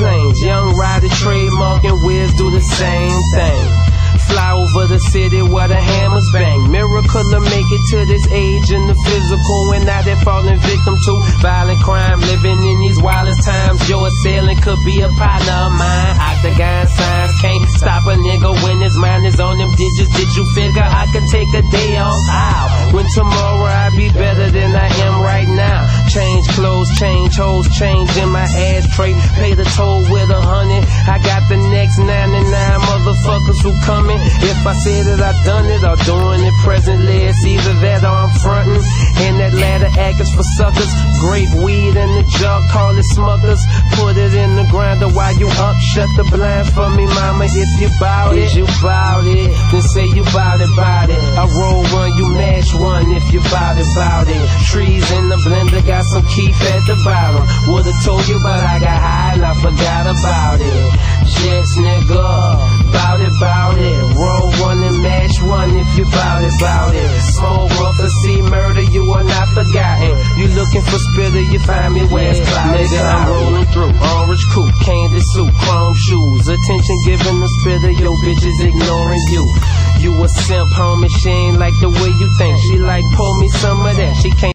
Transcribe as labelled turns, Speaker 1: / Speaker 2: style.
Speaker 1: planes. Young rider trademark and Wiz do the same thing. Fly over the city where the hammers bang. Miracle to make it to this age in the physical, and now they're falling victim to violent crime. Living in these wildest times, your assailant could be a partner of mine. Octagon signs can't stop a nigga when his mind is on them digits. Did you figure I could take a day off? How? When tomorrow I'll be better than I am right now. Change clothes, change hoes, change in my ashtray. Pay the toll with 100. I got the next 99 motherfuckers who coming. If I say that I done it or doing it presently, it's either that or I'm frontin'. And that ladder act is for suckers. Grape weed in the jug, call it smuckers. Put it in the grinder while you up. Shut the blind for me, mama, if you bout it. Is you bout it? Then say you bout it, bout it. I roll one, you mash one if you bout it, bout it. Trees in the blender, got some Keef at the bottom. Would've told you, but I got high and I forgot about it. Jets, nigga, bout it, bout it. Roll one and mash one if you bout it. Smoke, prophecy, murder, you are not forgotten. You looking for spitter, you find me where it's cloudy. Nigga, I'm rolling through, orange coupe, candy suit, chrome shoes. Attention given the spitter, your bitch is ignoring you. You a simp, homie, she ain't like the way you think. She like, pull me some of that, she can't